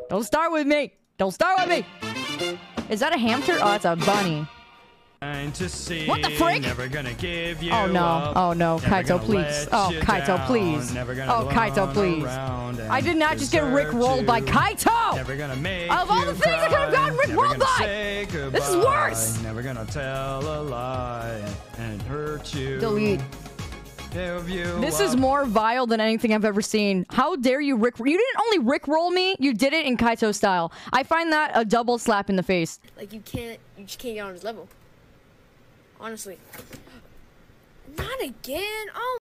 Don't start with me. Don't start with me. Is that a hamster? Oh, that's a bunny. What the frick? Never gonna give you oh no. Up. Oh no. Never Kaito, please. Oh, Kaito, down. please. Oh, Kaito, please. I did not just get rickrolled by Kaito! Never gonna make of all the things I could have gotten rickrolled by! This is worse! Never gonna tell a lie and hurt you. Delete. This is more vile than anything I've ever seen. How dare you You didn't only rickroll me, you did it in Kaito style. I find that a double slap in the face. Like, you just can't get on his level. Honestly. Not again. Oh.